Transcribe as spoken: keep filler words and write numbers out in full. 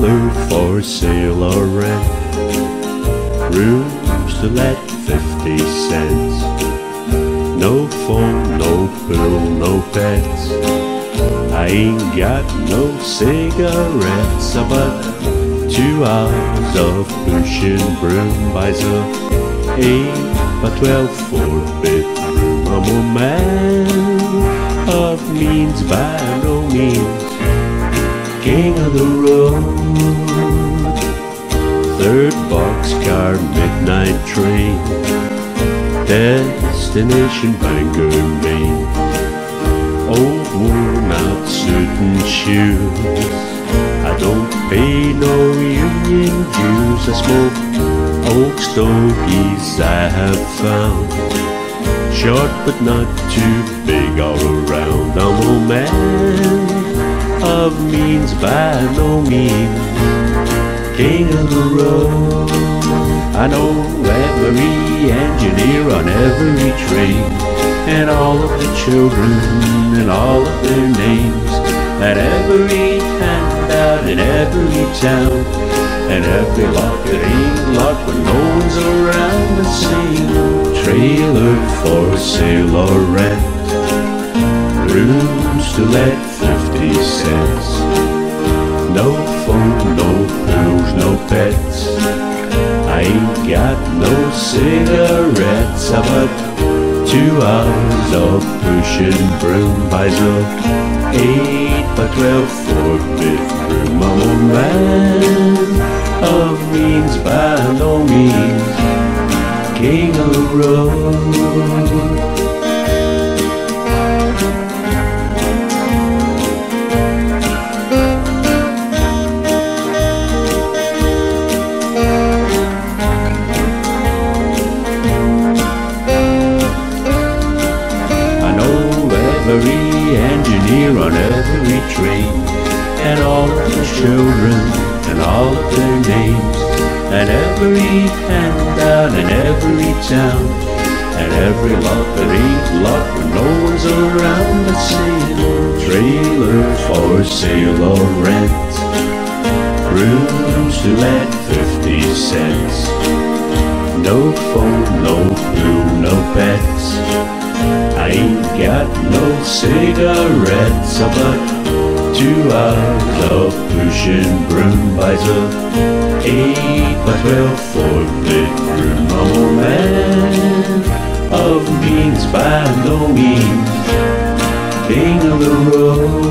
Trailer for sale or rent, rooms to let fifty cents. No phone, no pool, no pets. I ain't got no cigarettes. About two hours of pushing broom buys a eight by twelve four bedroom. I'm a man of means by no means, king of the road. Third boxcar, midnight train, destination Bangor, Maine. Old worn out suit and shoes, I don't pay no union dues. I smoke old stogies I have found, short but not too big all around. I'm a man of means by no means, king of the road. I know every engineer on every train, and all of the children and all of their names, and every handout in every town, and every lot that ain't locked when no one's around. The same trailer for sale or rent, rooms to let fifty cents. No phone, no pills, no pets. I ain't got no cigarettes. About two hours of pushing broom buys a eight by twelve four bedroom. I'm a man of means by no means, king of the road. Every engineer on every train, and all of the children and all of their names, and every handout in every town, and every lot that ain't locked when no one's around. The same trailer for sale or rent, rooms to let fifty cents. No phone, no blue, no pets. I ain't got no cigarettes. About two hours of pushing broom buys a eight by twelve four bedroom. I'm a man of means by no means, king of the road.